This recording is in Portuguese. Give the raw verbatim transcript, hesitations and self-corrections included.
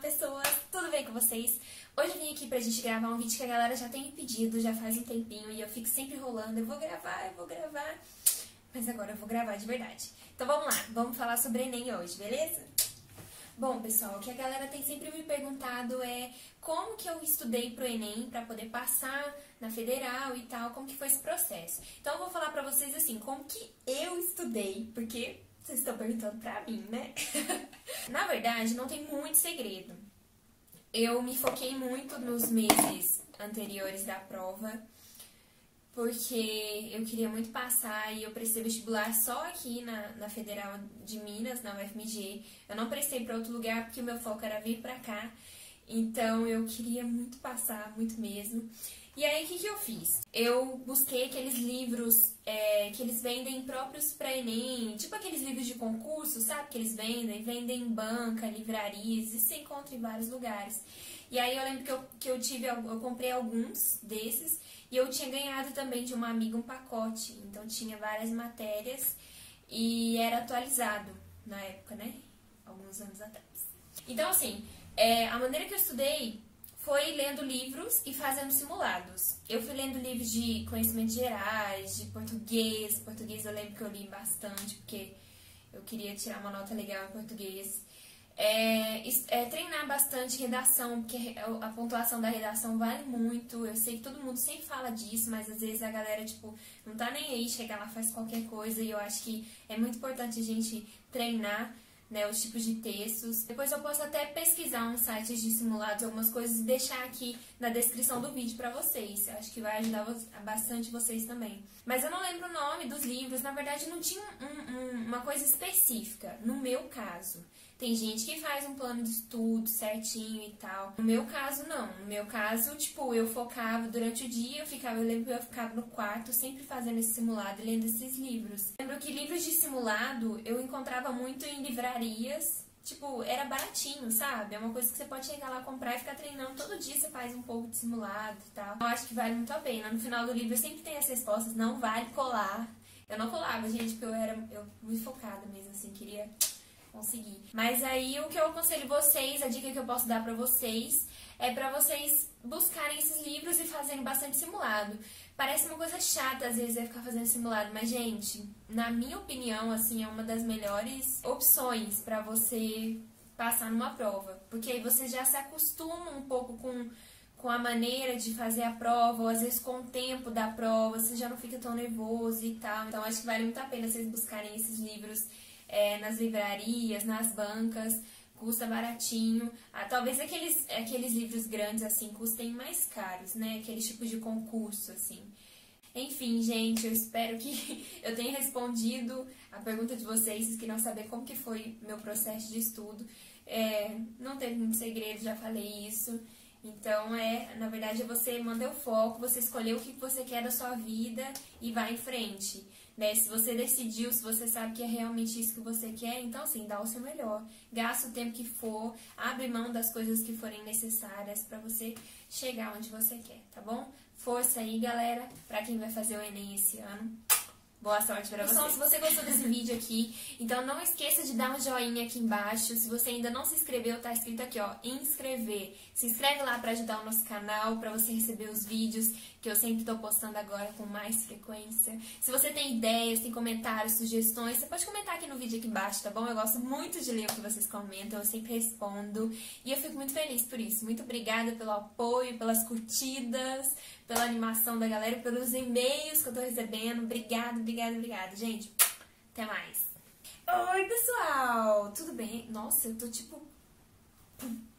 pessoas, tudo bem com vocês? Hoje eu vim aqui pra gente gravar um vídeo que a galera já tem me pedido, já faz um tempinho, e eu fico sempre enrolando, eu vou gravar, eu vou gravar, mas agora eu vou gravar de verdade. Então vamos lá, vamos falar sobre Enem hoje, beleza? Bom, pessoal, o que a galera tem sempre me perguntado é como que eu estudei pro Enem pra poder passar na federal e tal, como que foi esse processo. Então eu vou falar pra vocês assim, como que eu estudei, porque vocês estão perguntando pra mim, né? Na verdade, não tem muito segredo. Eu me foquei muito nos meses anteriores da prova, porque eu queria muito passar e eu prestei vestibular só aqui na, na Federal de Minas, na U F M G. Eu não prestei para outro lugar porque o meu foco era vir pra cá. Então eu queria muito passar, muito mesmo. E aí o que, que eu fiz? Eu busquei aqueles livros é, que eles vendem próprios para Enem, tipo aqueles livros de concurso, sabe? Que eles vendem, vendem em banca, livrarias, e se encontra em vários lugares. E aí eu lembro que eu, que eu tive, eu comprei alguns desses, e eu tinha ganhado também de uma amiga um pacote, então tinha várias matérias e era atualizado na época, né? Alguns anos atrás. Então assim, é, a maneira que eu estudei foi lendo livros e fazendo simulados. Eu fui lendo livros de conhecimentos gerais, de português. Português eu lembro que eu li bastante, porque eu queria tirar uma nota legal em português. É, é, treinar bastante redação, porque a pontuação da redação vale muito. Eu sei que todo mundo sempre fala disso, mas às vezes a galera, tipo, não tá nem aí, chega lá, faz qualquer coisa, e eu acho que é muito importante a gente treinar, né, os tipos de textos. Depois eu posso até pesquisar uns sites de simulados, algumas coisas, e deixar aqui na descrição do vídeo pra vocês. Eu acho que vai ajudar bastante vocês também. Mas eu não lembro o nome dos livros, na verdade não tinha um, um, uma coisa específica, no meu caso. Tem gente que faz um plano de estudo certinho e tal. No meu caso, não. No meu caso, tipo, eu focava durante o dia, eu ficava, eu lembro que eu ficava no quarto, sempre fazendo esse simulado e lendo esses livros. Lembro que livros de simulado eu encontrava muito em livrarias. Tipo, era baratinho, sabe? É uma coisa que você pode chegar lá, comprar e ficar treinando. Todo dia você faz um pouco de simulado e tal. Eu acho que vale muito a pena. No final do livro sempre tem as respostas, não vale colar. Eu não colava, gente, porque eu era eu muito focada mesmo, assim, queria conseguir. Mas aí o que eu aconselho vocês, a dica que eu posso dar pra vocês, é pra vocês buscarem esses livros e fazerem bastante simulado. Parece uma coisa chata, às vezes, é ficar fazendo simulado, mas, gente, na minha opinião, assim, é uma das melhores opções pra você passar numa prova. Porque aí você já se acostuma um pouco com, com a maneira de fazer a prova, ou às vezes com o tempo da prova, você já não fica tão nervoso e tal. Então, acho que vale muito a pena vocês buscarem esses livros é, nas livrarias, nas bancas. Custa baratinho. Ah, talvez aqueles, aqueles livros grandes, assim, custem mais caros, né? Aqueles tipos de concurso, assim. Enfim, gente, eu espero que eu tenha respondido a pergunta de vocês. Vocês queriam saber como que foi meu processo de estudo. É, não teve muito segredo, já falei isso. Então, é, na verdade, é você manter o foco, você escolher o que você quer da sua vida e vai em frente. Né? Se você decidiu, se você sabe que é realmente isso que você quer, então assim, dá o seu melhor. Gasta o tempo que for, abre mão das coisas que forem necessárias pra você chegar onde você quer, tá bom? Força aí, galera, pra quem vai fazer o Enem esse ano. Boa sorte pra vocês. Se você gostou desse vídeo aqui, então não esqueça de dar um joinha aqui embaixo. Se você ainda não se inscreveu, tá escrito aqui, ó, inscrever. Se inscreve lá pra ajudar o nosso canal, pra você receber os vídeos que eu sempre tô postando agora com mais frequência. Se você tem ideias, tem comentários, sugestões, você pode comentar aqui no vídeo aqui embaixo, tá bom? Eu gosto muito de ler o que vocês comentam, eu sempre respondo. E eu fico muito feliz por isso. Muito obrigada pelo apoio, pelas curtidas, pela animação da galera, pelos e-mails que eu tô recebendo. Obrigada, obrigada, obrigada. Gente, até mais. Oi, pessoal! Tudo bem? Nossa, eu tô tipo...